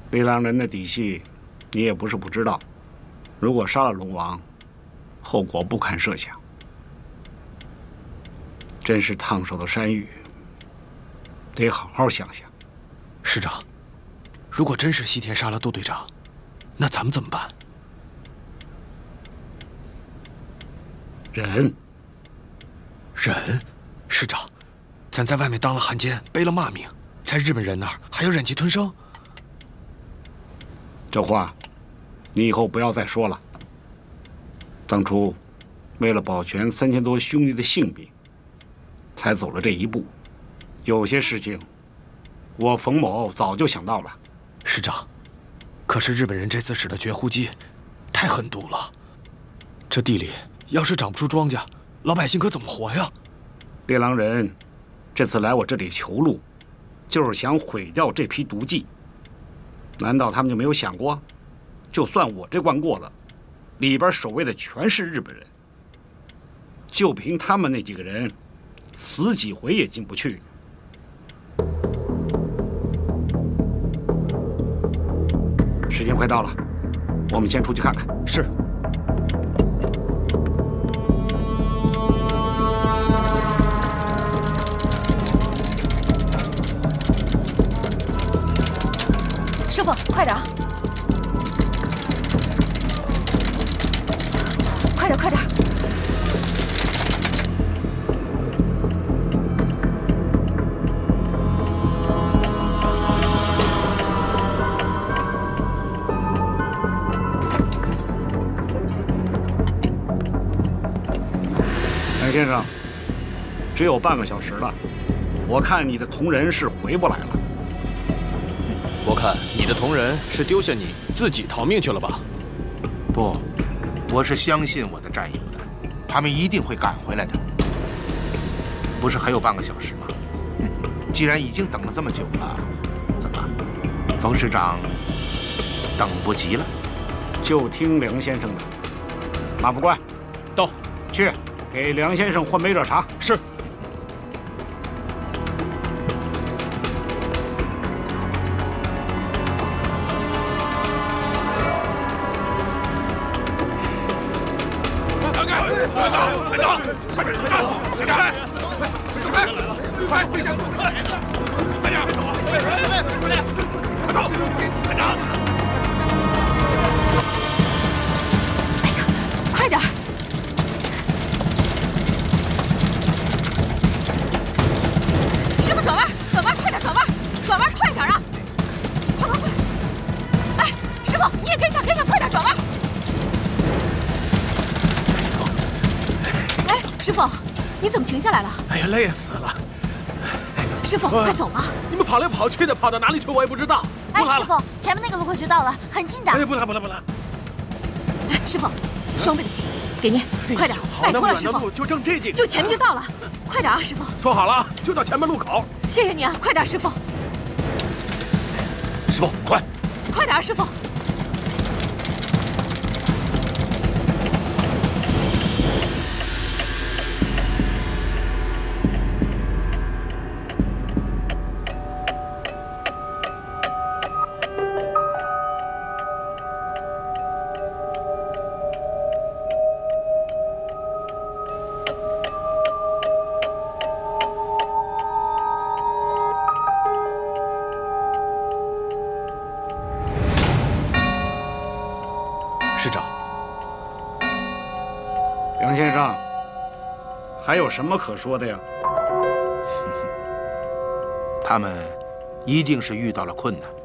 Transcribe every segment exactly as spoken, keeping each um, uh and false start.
北狼人的底细，你也不是不知道。如果杀了龙王，后果不堪设想。真是烫手的山芋，得好好想想。 师长，如果真是西田杀了窦队长，那咱们怎么办？ 忍。 忍？师长，咱在外面当了汉奸，背了骂名，在日本人那儿还要忍气吞声？ 这话，你以后不要再说了。当初，为了保全三千多兄弟的性命，才走了这一步。有些事情，我冯某早就想到了。 师长，可是日本人这次使的绝户计，太狠毒了。这地里要是长不出庄稼，老百姓可怎么活呀？ 猎狼人这次来我这里求路，就是想毁掉这批毒计。难道他们就没有想过，就算我这关过了，里边守卫的全是日本人，就凭他们那几个人，死几回也进不去。时间快到了，我们先出去看看。 是。 师傅，快点！快点，快点！ 梁先生，只有半个小时了，我看你的同仁是回不来了。 我看你的同仁是丢下你自己逃命去了吧？ 不，我是相信我的战友的，他们一定会赶回来的。不是还有半个小时吗？嗯，既然已经等了这么久了，怎么，冯师长等不及了？ 就听梁先生的。马副官， 到， 去给梁先生换杯热茶。 是。 快走！快走！快点！快走！快点！快来了！快回乡！快点！快走！快点！快点！快走！快点！ 哎呀，快点！师傅转弯，转弯，快点转弯，转弯快点啊！快快快！哎，师傅你也跟上，跟上，快点转弯！师傅，你怎么停下来了？ 哎呀，累死了！ 师傅，快走吧！ 你们跑来跑去的，跑到哪里去我也不知道。 哎，师傅，前面那个路口就到了，很近的。 哎，不拉不拉不拉！ 哎，师傅，双倍的钱给您，快点，拜托了，师傅。 就挣这几个， 就前面就到了，快点啊，师傅！ 说好了，就到前面路口。 谢谢你啊，快点，师傅！ 师傅，快！ 快点啊，师傅！ 师长， 梁先生，还有什么可说的呀？ 他们一定是遇到了困难。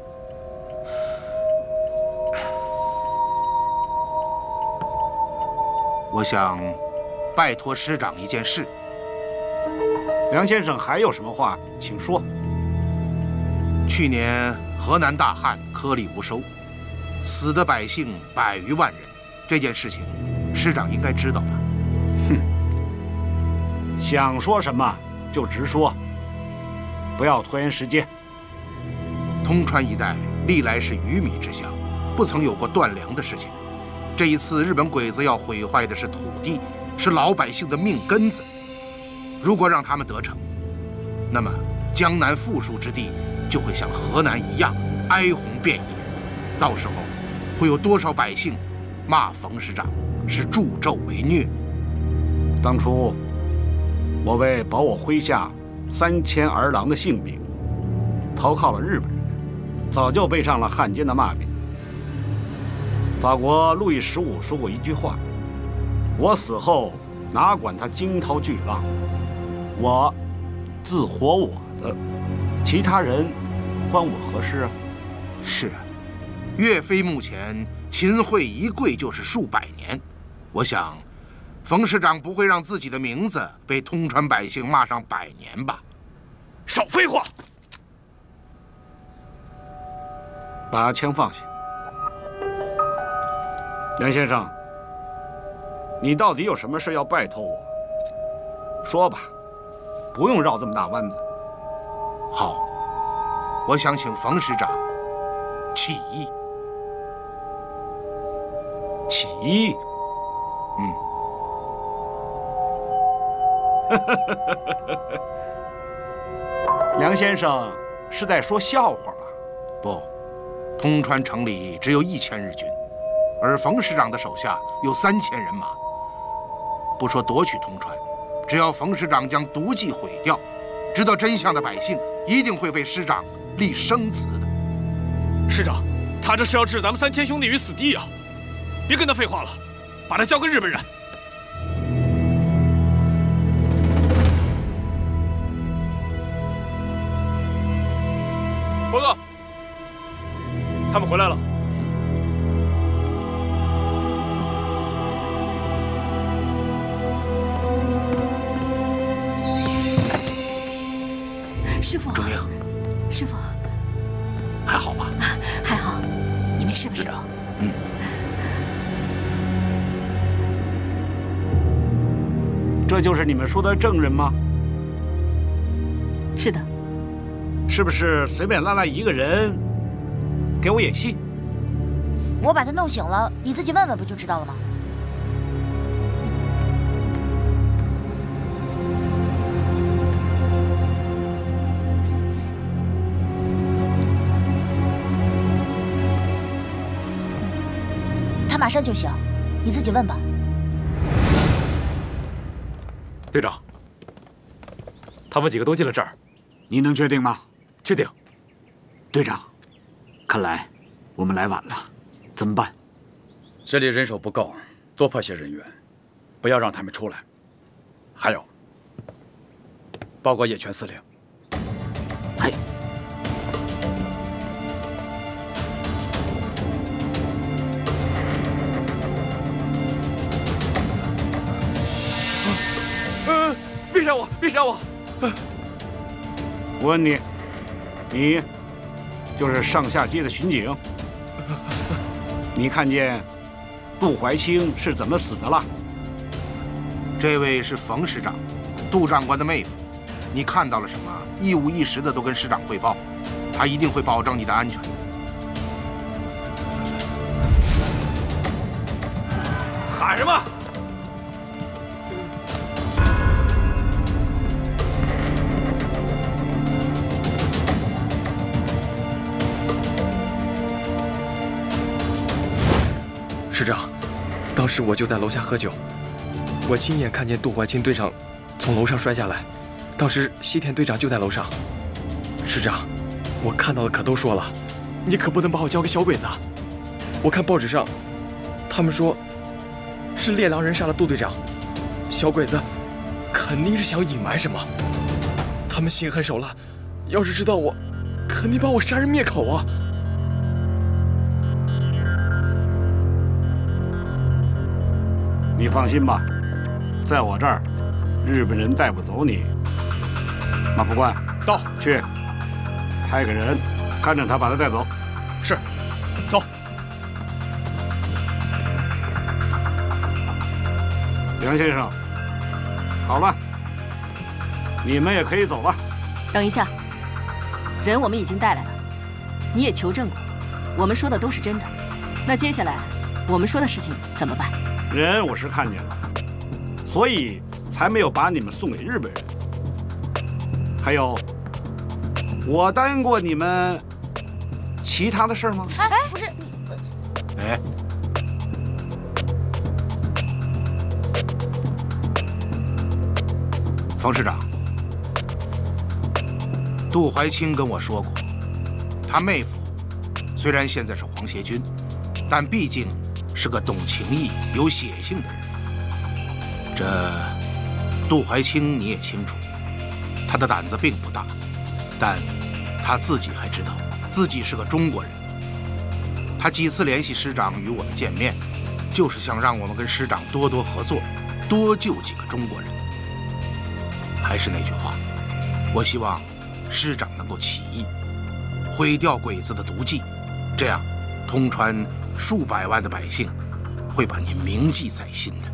我想拜托师长一件事。 梁先生还有什么话，请说。 去年河南大旱，颗粒无收，死的百姓百余万人，这件事情，师长应该知道吧？ 哼，想说什么就直说，不要拖延时间。 通川一带历来是鱼米之乡，不曾有过断粮的事情。这一次，日本鬼子要毁坏的是土地，是老百姓的命根子。如果让他们得逞，那么江南富庶之地就会像河南一样哀鸿遍野。 到时候会有多少百姓骂冯师长是助纣为虐？ 当初我为保我麾下三千儿郎的性命，投靠了日本人，早就背上了汉奸的骂名。法国路易十五说过一句话：“我死后哪管他惊涛巨浪，我自活我的，其他人关我何事啊？” 是啊，岳飞目前秦桧一跪就是数百年，我想，冯师长不会让自己的名字被通川百姓骂上百年吧？ 少废话！ 把枪放下。梁先生，你到底有什么事要拜托我？说吧，不用绕这么大弯子。 好，我想请冯师长起义。 起义？ 嗯。 梁先生是在说笑话吧？ 不，通川城里只有一千日军，而冯师长的手下有三千人马。不说夺取通川，只要冯师长将毒计毁掉，知道真相的百姓一定会为师长立生祠的。 师长，他这是要置咱们三千兄弟于死地啊！别跟他废话了，把他交给日本人。报告，他们回来了。 师傅， 钟英， 师傅， 还好吧？ 还好，你没事吧，师傅？ 嗯。 这就是你们说的证人吗？ 是的。 是不是随便拉来一个人给我演戏？ 我把他弄醒了，你自己问问不就知道了吗？他马上就醒，你自己问吧。 队长，他们几个都进了这儿， 你能确定吗？ 确定。 队长，看来我们来晚了，怎么办？ 这里人手不够，多派些人员，不要让他们出来。还有，报告野泉司令。 嘿。 呃，别杀我！别杀我！ 我问你。你就是上下街的巡警，你看见杜怀清是怎么死的了？ 这位是冯师长，杜长官的妹夫。你看到了什么？一五一十的都跟师长汇报，他一定会保证你的安全的。 喊什么？ 师长，当时我就在楼下喝酒，我亲眼看见杜怀清队长从楼上摔下来，当时西田队长就在楼上。师长，我看到的可都说了，你可不能把我交给小鬼子。我看报纸上，他们说是猎狼人杀了杜队长，小鬼子肯定是想隐瞒什么，他们心狠手辣，要是知道我，肯定把我杀人灭口啊！ 你放心吧，在我这儿，日本人带不走你。马副官， 到， 去，派个人看着他，把他带走。 是，走。 梁先生，好了，你们也可以走了。 等一下，人我们已经带来了，你也求证过，我们说的都是真的。那接下来我们说的事情怎么办？ 人我是看见了，所以才没有把你们送给日本人。还有，我答应过你们其他的事儿吗？ 哎，不是你， 哎，冯师长，杜怀清跟我说过，他妹夫虽然现在是皇协军，但毕竟是个懂情义、有血性的人。这杜怀清你也清楚，他的胆子并不大，但他自己还知道自己是个中国人。他几次联系师长与我们见面，就是想让我们跟师长多多合作，多救几个中国人。还是那句话，我希望师长能够起义，毁掉鬼子的毒计，这样通川数百万的百姓会把您铭记在心的。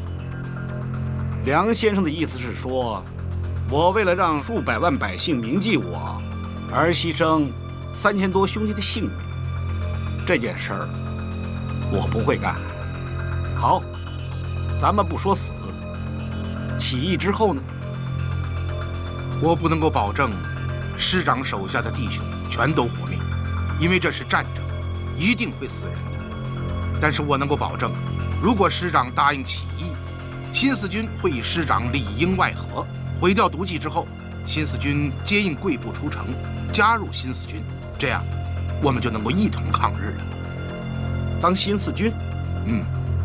梁先生的意思是说，我为了让数百万百姓铭记我，而牺牲三千多兄弟的性命，这件事儿我不会干。好，咱们不说死，起义之后呢？ 我不能够保证师长手下的弟兄全都活命，因为这是战争，一定会死人的。但是我能够保证，如果师长答应起义，新四军会以师长里应外合，毁掉毒计之后，新四军接应贵部出城，加入新四军，这样我们就能够一同抗日了。 当新四军？ 嗯。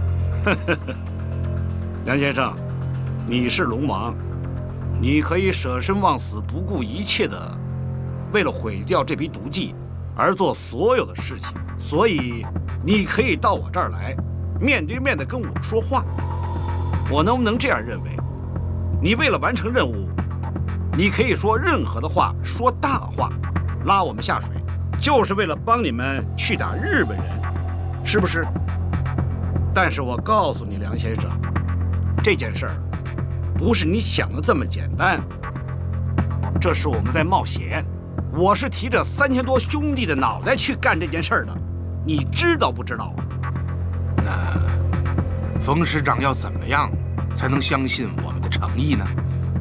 梁先生，你是龙王，你可以舍身忘死，不顾一切的为了毁掉这批毒计而做所有的事情，所以你可以到我这儿来，面对面的跟我说话。我能不能这样认为？你为了完成任务，你可以说任何的话，说大话，拉我们下水，就是为了帮你们去打日本人，是不是？但是我告诉你，梁先生，这件事儿不是你想的这么简单。这是我们在冒险，我是提着三千多兄弟的脑袋去干这件事儿的，你知道不知道？ 那冯师长要怎么样才能相信我们的诚意呢？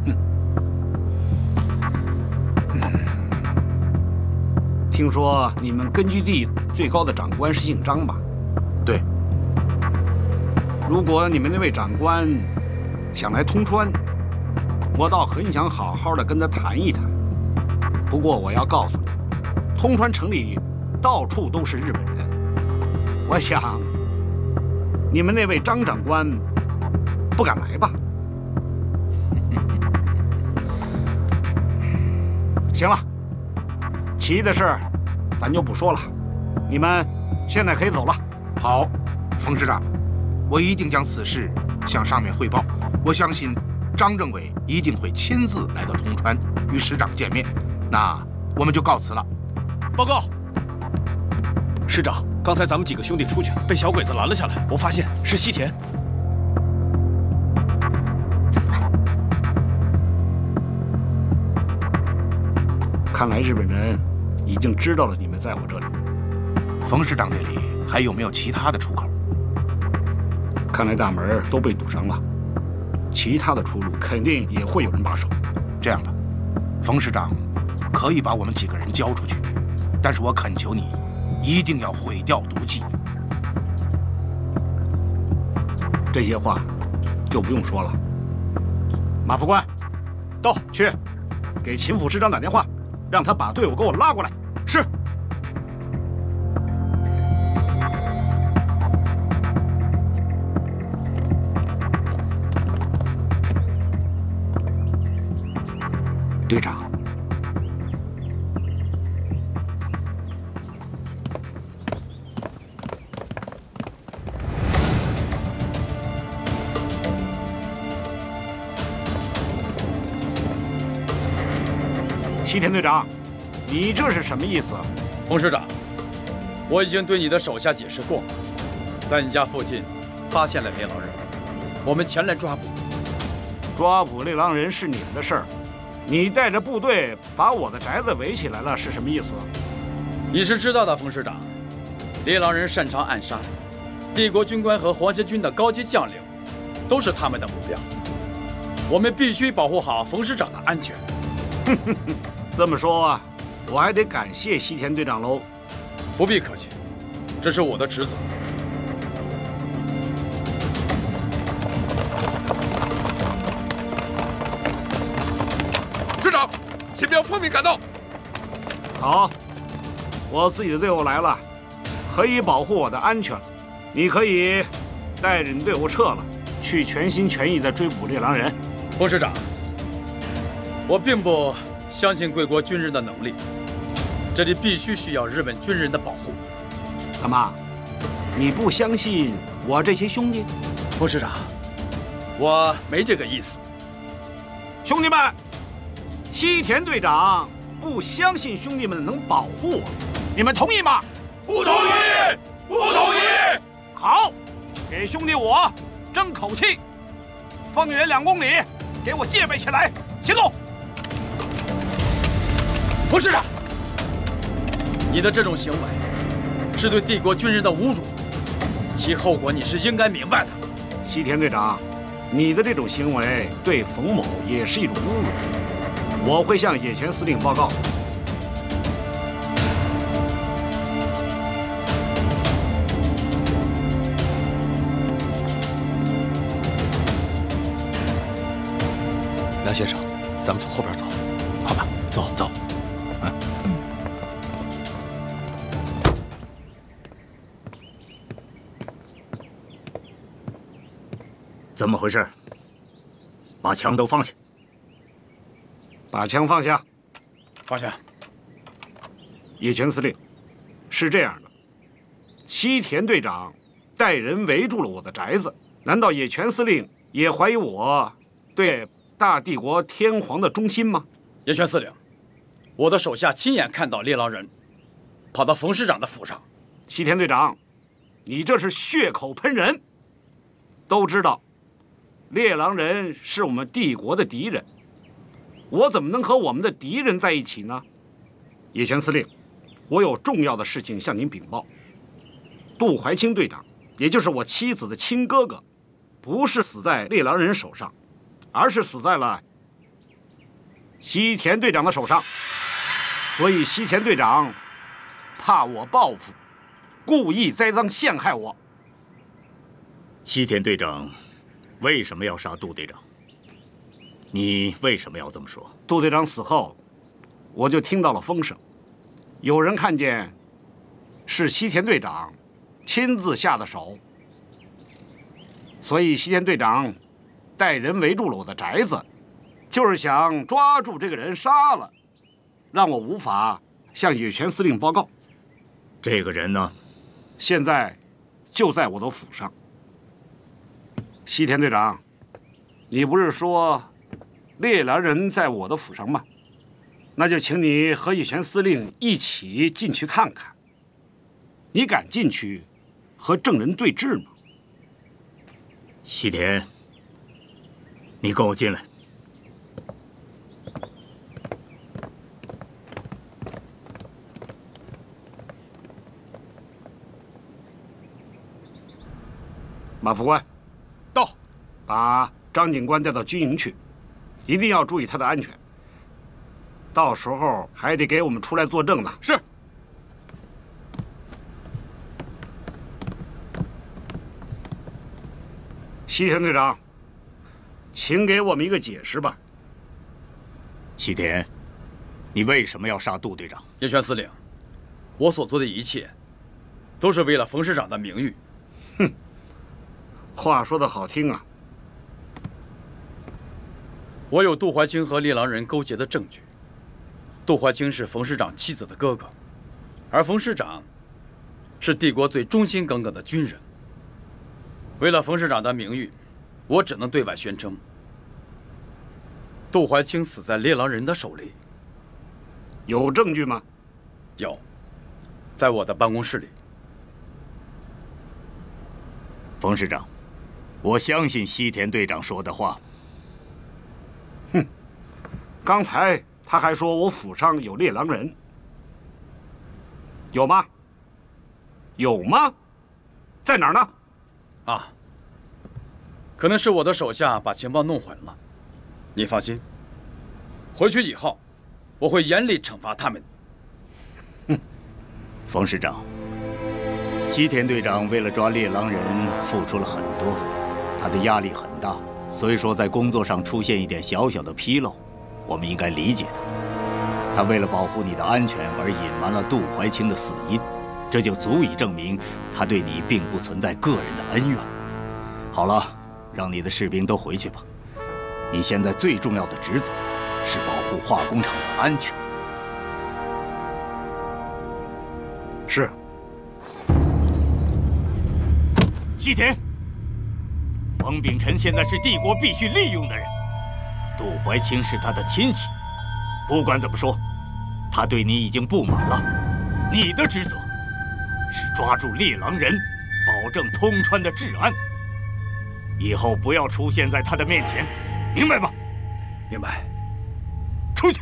听说你们根据地最高的长官是姓张吧？ 对。 如果你们那位长官想来通川，我倒很想好好的跟他谈一谈。不过我要告诉你，通川城里到处都是日本人，我想你们那位张长官不敢来吧？行了，起义的事咱就不说了，你们现在可以走了。 好，冯师长，我一定将此事向上面汇报。我相信张政委一定会亲自来到通川与师长见面。那我们就告辞了。 报告，师长，刚才咱们几个兄弟出去，被小鬼子拦了下来。我发现是西田。 怎么办？ 看来日本人已经知道了你们在我这里。 冯师长这里还有没有其他的出口？ 看来大门都被堵上了，其他的出路肯定也会有人把守。 这样吧，冯师长可以把我们几个人交出去，但是我恳求你，一定要毁掉毒计。 这些话就不用说了。马副官， 到去给秦副师长打电话，让他把队伍给我拉过来。 是。 队长，西田队长，你这是什么意思？ 冯师长，我已经对你的手下解释过了，在你家附近发现了猎狼人，我们前来抓捕。 抓捕猎狼人是你们的事儿。你带着部队把我的宅子围起来了，是什么意思？ 你是知道的，冯师长，猎狼人擅长暗杀，帝国军官和皇协军的高级将领都是他们的目标。我们必须保护好冯师长的安全。 这么说啊，我还得感谢西田队长喽。 不必客气，这是我的职责。 请标奉命赶到。 好，我自己的队伍来了，可以保护我的安全。你可以带着你队伍撤了，去全心全意地追捕猎狼人。 冯师长，我并不相信贵国军人的能力，这里必须需要日本军人的保护。 怎么，你不相信我这些兄弟？ 冯师长，我没这个意思。 兄弟们，西田队长不相信兄弟们能保护我，你们同意吗？ 不同意，不同意。 好，给兄弟我争口气，方圆两公里，给我戒备起来，行动！ 冯师长，你的这种行为是对帝国军人的侮辱，其后果你是应该明白的。 西田队长，你的这种行为对冯某也是一种侮辱，我会向野泉司令报告。 梁先生，咱们从后边走，好吧？走走。嗯。 怎么回事？把枪都放下！ 把枪放下！ 放下！ 野泉司令，是这样的，西田队长带人围住了我的宅子，难道野泉司令也怀疑我对大帝国天皇的忠心吗？ 野泉司令，我的手下亲眼看到猎狼人跑到冯师长的府上。 西田队长，你这是血口喷人！都知道，猎狼人是我们帝国的敌人，我怎么能和我们的敌人在一起呢？野泉司令，我有重要的事情向您禀报。杜怀清队长，也就是我妻子的亲哥哥，不是死在猎狼人手上，而是死在了西田队长的手上。所以西田队长怕我报复，故意栽赃陷害我。 西田队长为什么要杀杜队长？你为什么要这么说？ 杜队长死后，我就听到了风声，有人看见是西田队长亲自下的手，所以西田队长带人围住了我的宅子，就是想抓住这个人杀了，让我无法向野泉司令报告。 这个人呢？ 现在就在我的府上。西田队长，你不是说猎狼人在我的府上吗？那就请你和野泉司令一起进去看看。你敢进去和证人对质吗？ 西田，你跟我进来。 马副官， 到， 把张警官带到军营去，一定要注意他的安全。到时候还得给我们出来作证呢。 是。 西田队长，请给我们一个解释吧。 西田，你为什么要杀杜队长？ 野泉司令，我所做的一切，都是为了冯师长的名誉。 哼，话说得好听啊。 我有杜怀清和猎狼人勾结的证据。杜怀清是冯师长妻子的哥哥，而冯师长是帝国最忠心耿耿的军人。为了冯师长的名誉，我只能对外宣称，杜怀清死在猎狼人的手里。 有证据吗？ 有，在我的办公室里。 冯师长，我相信西田队长说的话。 哼，刚才他还说我府上有猎狼人，有吗？有吗？在哪儿呢？ 啊，可能是我的手下把情报弄混了。你放心，回去以后，我会严厉惩罚他们。 哼，冯师长，西田队长为了抓猎狼人付出了很多，他的压力很大，所以说在工作上出现一点小小的纰漏，我们应该理解他。 他为了保护你的安全而隐瞒了杜怀清的死因，这就足以证明他对你并不存在个人的恩怨。好了，让你的士兵都回去吧。你现在最重要的职责是保护化工厂的安全。 是。 西田，冯秉辰现在是帝国必须利用的人，杜怀清是他的亲戚。不管怎么说，他对你已经不满了。你的职责是抓住猎狼人，保证通川的治安。以后不要出现在他的面前，明白吗？ 明白。 出去。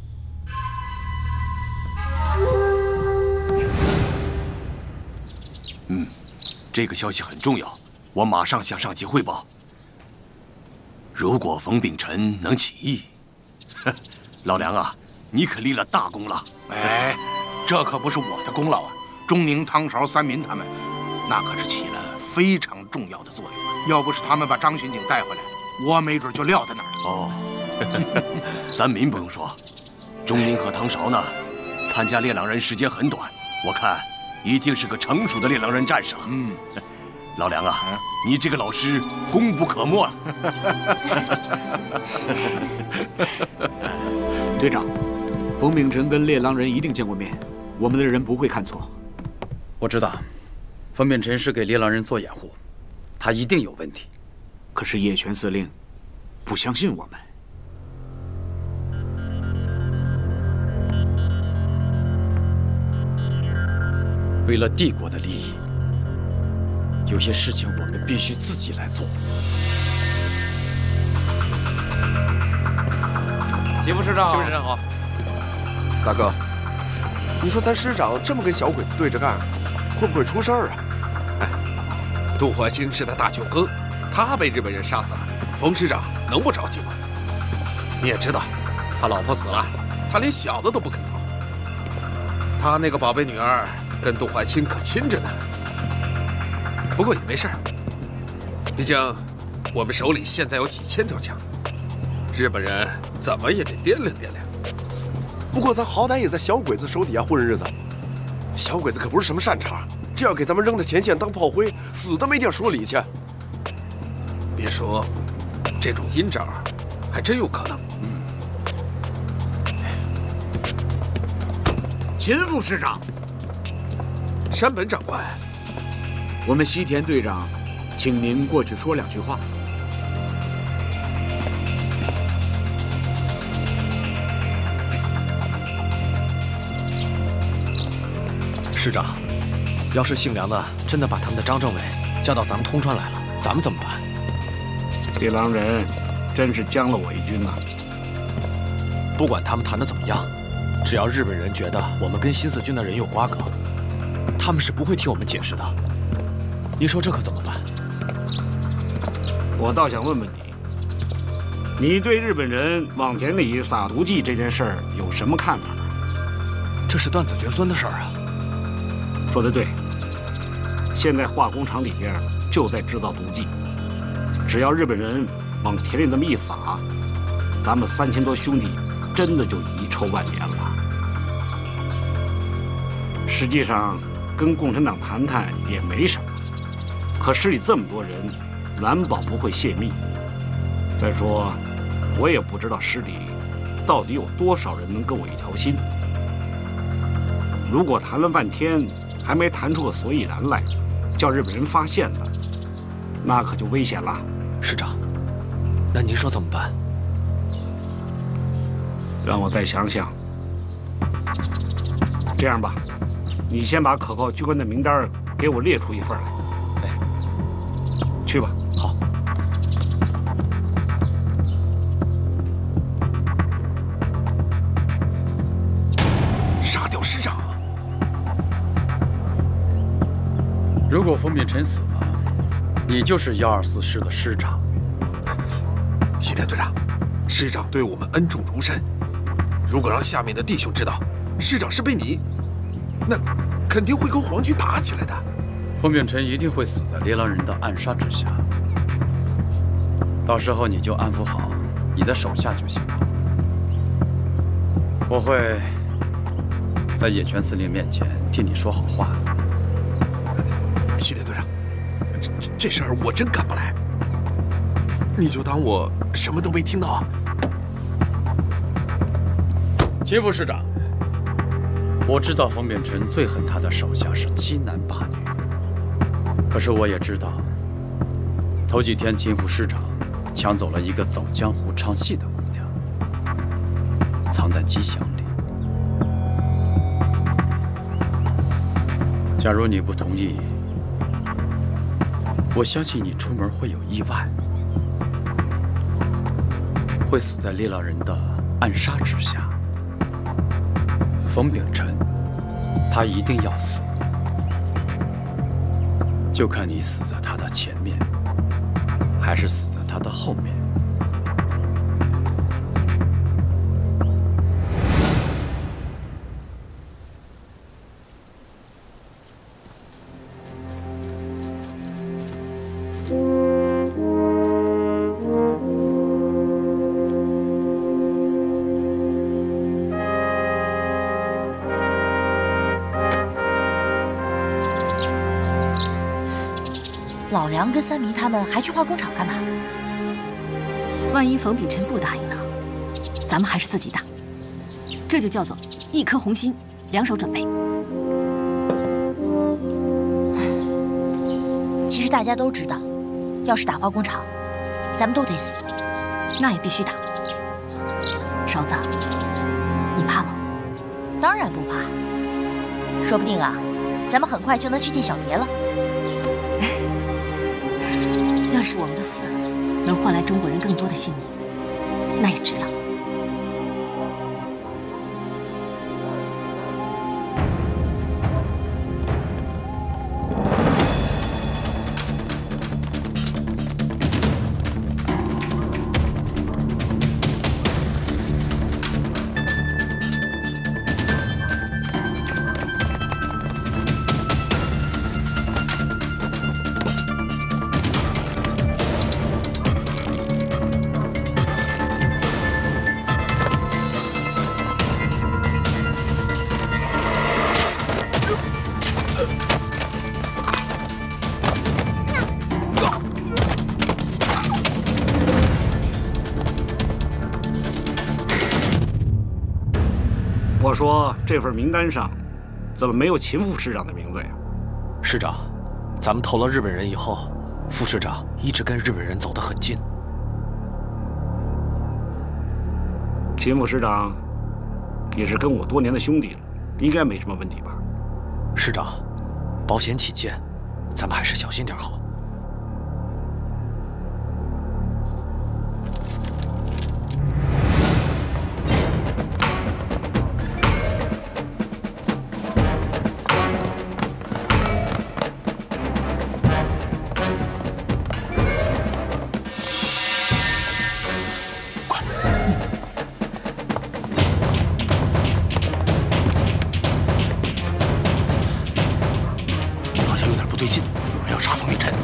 嗯，这个消息很重要，我马上向上级汇报。如果冯秉辰能起义，老梁啊，你可立了大功了。 哎，这可不是我的功劳啊！钟宁、汤勺、三民他们，那可是起了非常重要的作用啊！要不是他们把张巡警带回来，我没准就撂在那儿了。 哦，三民不用说，钟宁和汤勺呢，参加猎狼人时间很短，我看一定是个成熟的猎狼人战士了。 嗯， 老梁啊，嗯、你这个老师功不可没啊！ 队长，冯秉辰跟猎狼人一定见过面，我们的人不会看错。 我知道，冯秉辰是给猎狼人做掩护，他一定有问题。 可是叶全司令不相信我们。 为了帝国的利益，有些事情我们必须自己来做。 齐副师长， 齐副师长好。 大哥，你说咱师长这么跟小鬼子对着干，会不会出事儿啊？哎，杜怀清是他大舅哥，他被日本人杀死了，冯师长能不着急吗？你也知道，他老婆死了，他连小的都不肯逃。他那个宝贝女儿跟杜怀清可亲着呢。不过也没事儿，毕竟我们手里现在有几千条枪，日本人怎么也得掂量掂量。不过咱好歹也在小鬼子手底下混日子，小鬼子可不是什么善茬，这要给咱们扔在前线当炮灰，死都没地儿说理去。别说，这种阴招还真有可能。 秦副师长， 山本长官， 我们西田队长，请您过去说两句话。 师长，要是姓梁的真的把他们的张政委叫到咱们通川来了，咱们怎么办？ 猎狼人真是将了我一军呐！ 不管他们谈的怎么样，只要日本人觉得我们跟新四军的人有瓜葛，他们是不会替我们解释的。你说这可怎么办？ 我倒想问问你，你对日本人往田里撒毒计这件事儿有什么看法？ 这是断子绝孙的事儿啊！ 说得对，现在化工厂里边就在制造毒剂，只要日本人往田里这么一撒，咱们三千多兄弟真的就遗臭万年了。实际上，跟共产党谈谈也没什么，可市里这么多人，难保不会泄密。再说，我也不知道市里到底有多少人能跟我一条心。如果谈了半天还没谈出个所以然来，叫日本人发现了，那可就危险了。 师长，那您说怎么办？ 让我再想想。这样吧，你先把可靠军官的名单给我列出一份来。哎，去吧。 好。 杀掉师长。 如果冯秉辰死了，你就是幺二四师的师长。 西田队长，师长对我们恩重如山，如果让下面的弟兄知道师长是被你，那肯定会跟皇军打起来的。 冯秉辰一定会死在猎狼人的暗杀之下，到时候你就安抚好你的手下就行了。 我会在野泉司令面前替你说好话的。 西田队长，这这事儿我真赶不来，你就当我什么都没听到啊。 秦副师长，我知道冯秉辰最恨他的手下是欺男霸女，可是我也知道，头几天秦副师长抢走了一个走江湖唱戏的姑娘，藏在机箱里。假如你不同意，我相信你出门会有意外，会死在猎狼人的暗杀之下。冯秉辰，他一定要死，就看你死在他的前面，还是死在他的后面。 老梁跟三明他们还去化工厂干嘛？ 万一冯秉辰不答应呢？咱们还是自己打。这就叫做一颗红心，两手准备。 其实大家都知道，要是打化工厂，咱们都得死。 那也必须打。勺子，你怕吗？ 当然不怕。说不定啊，咱们很快就能去见小蝶了。 要是我们的死能换来中国人更多的性命，那也值了。 我说这份名单上怎么没有秦副师长的名字呀？ 师长，咱们投了日本人以后，副师长一直跟日本人走得很近。 秦副师长也是跟我多年的兄弟了，应该没什么问题吧？ 师长，保险起见，咱们还是小心点好。 好像有点不对劲，有人要杀冯秉辰。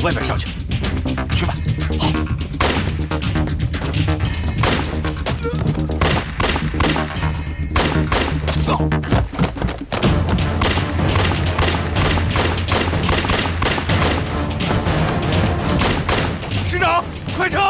外边上去。 去吧。 好。 走。 师长，快撤！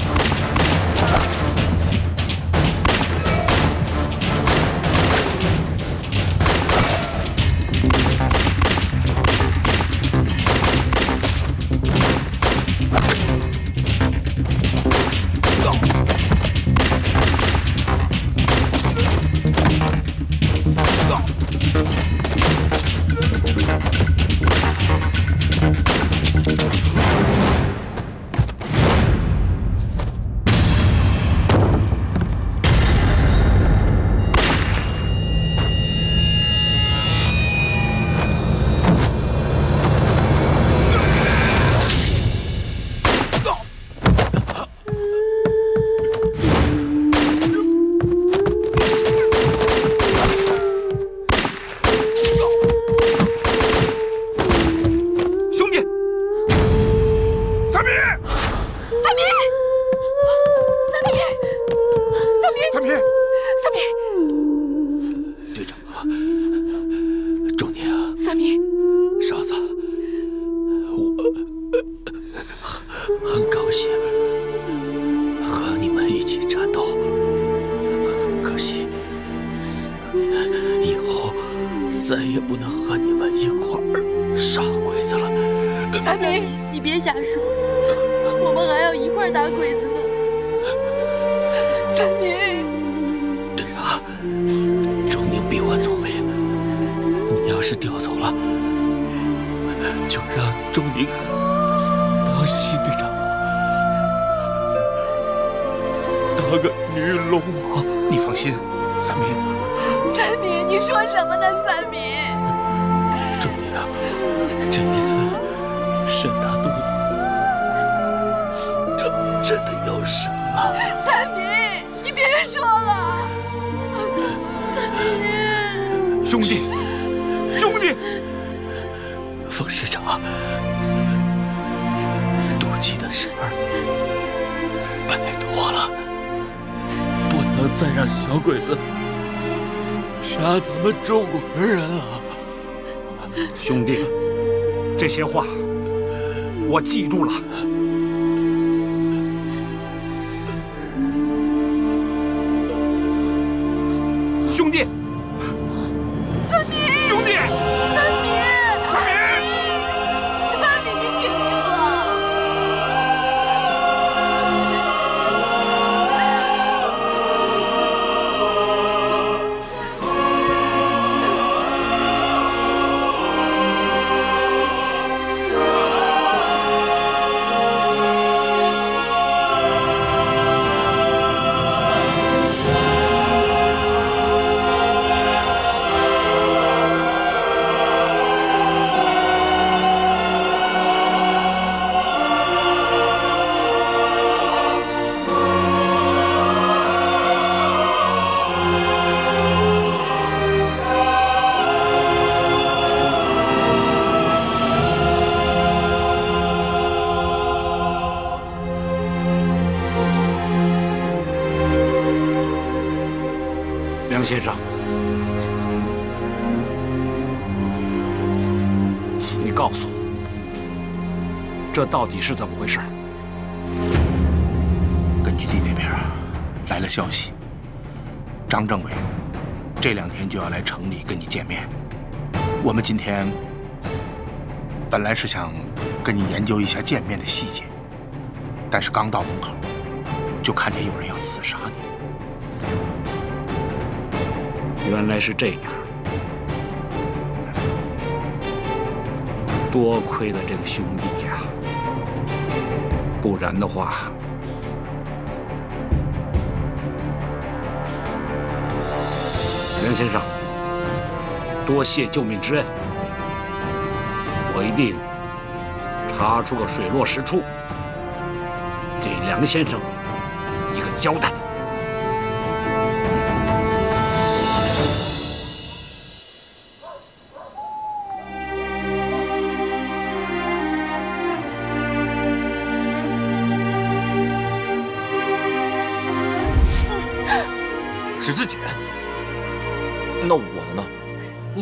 中国人了，兄弟，这些话我记住了。兄弟， 三明， 兄弟， 三明， 三明， 三明，你挺住啊！ 梁先生，你告诉我，这到底是怎么回事？ 根据地那边来了消息，张政委这两天就要来城里跟你见面。我们今天本来是想跟你研究一下见面的细节，但是刚到门口，就看见有人要刺杀你。 原来是这样，多亏了这个兄弟呀，不然的话，梁先生，多谢救命之恩，我一定查出个水落石出，给梁先生一个交代。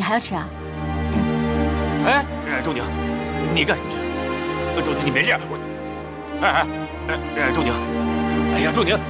还要吃啊？ 哎，哎，周宁，你干什么去？呃周宁，你别这样，我，哎哎哎哎，周宁，哎呀，周宁。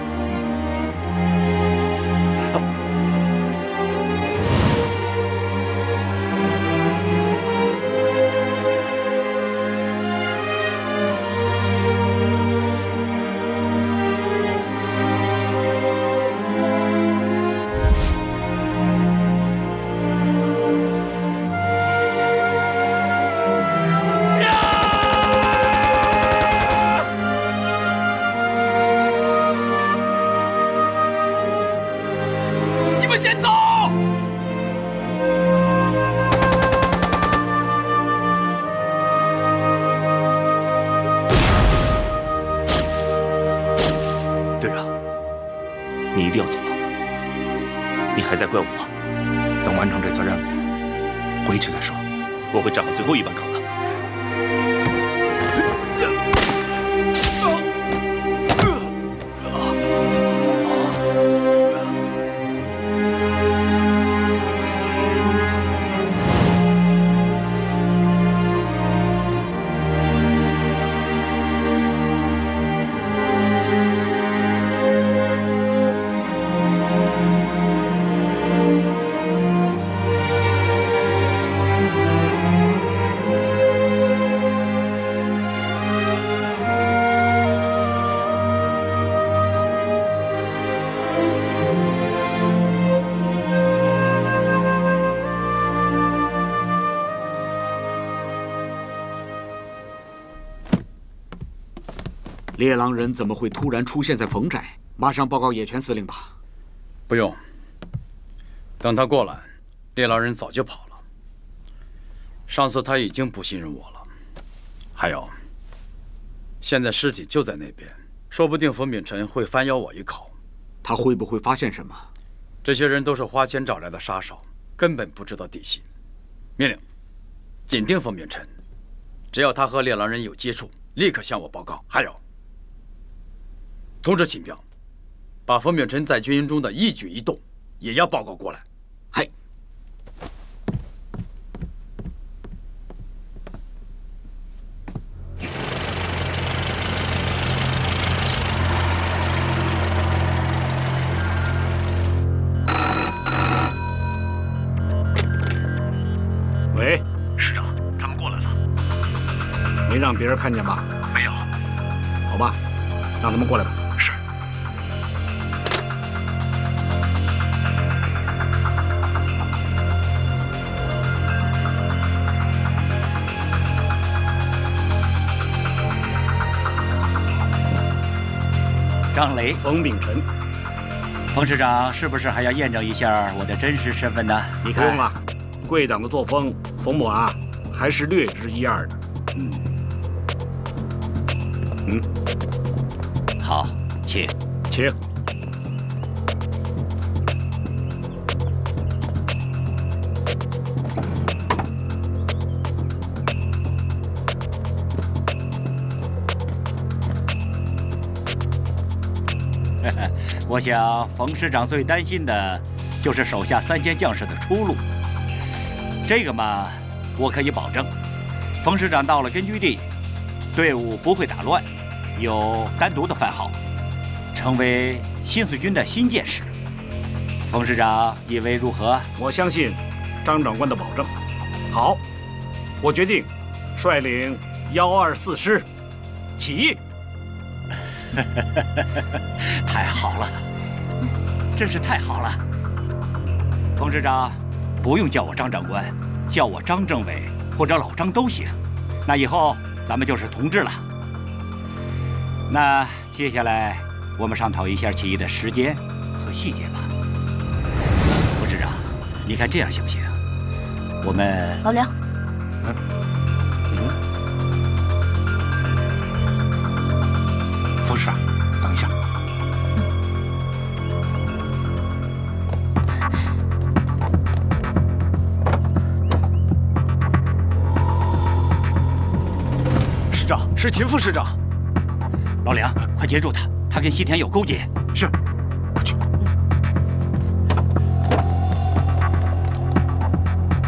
还在怪我吗？ 等完成这次任务，回去再说。 我会站好最后一班岗的。 猎狼人怎么会突然出现在冯寨？马上报告野泉司令吧。 不用，等他过来，猎狼人早就跑了。上次他已经不信任我了。还有，现在尸体就在那边，说不定冯秉辰会反咬我一口。 他会不会发现什么？ 这些人都是花钱找来的杀手，根本不知道底细。命令，紧盯冯秉辰，只要他和猎狼人有接触，立刻向我报告。还有。 通知请标，把冯秉辰在军营中的一举一动也要报告过来。 嗨。 喂， 师长，他们过来了。 没让别人看见吧？ 没有。 好吧，让他们过来吧。 是。 张雷、 冯秉辰， 冯师长是不是还要验证一下我的真实身份呢？你看， 不用了，贵党的作风，冯某啊还是略知一二的。 嗯嗯， 好，请请。 我想冯师长最担心的就是手下三千将士的出路。这个嘛，我可以保证，冯师长到了根据地，队伍不会打乱，有单独的番号，成为新四军的新剑士。冯师长以为如何？ 我相信张长官的保证。好，我决定率领幺二四师起义。 太好了，真是太好了。冯师长，不用叫我张长官，叫我张政委或者老张都行。那以后咱们就是同志了。那接下来我们商讨一下起义的时间和细节吧。冯师长，你看这样行不行？我们老梁， 嗯，冯师长，等一下。 师长，是秦副师长。 老梁，快接住他，他跟西田有勾结。 是，快去。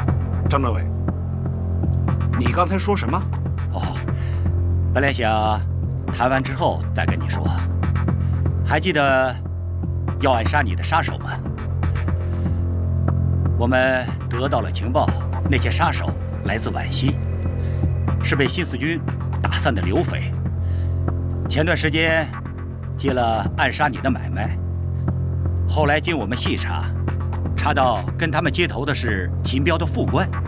张政委，你刚才说什么？ 哦，本来想谈完之后再跟你说。还记得要暗杀你的杀手吗？我们得到了情报，那些杀手来自皖西，是被新四军打散的流匪。前段时间接了暗杀你的买卖，后来经我们细查，查到跟他们接头的是秦彪的副官。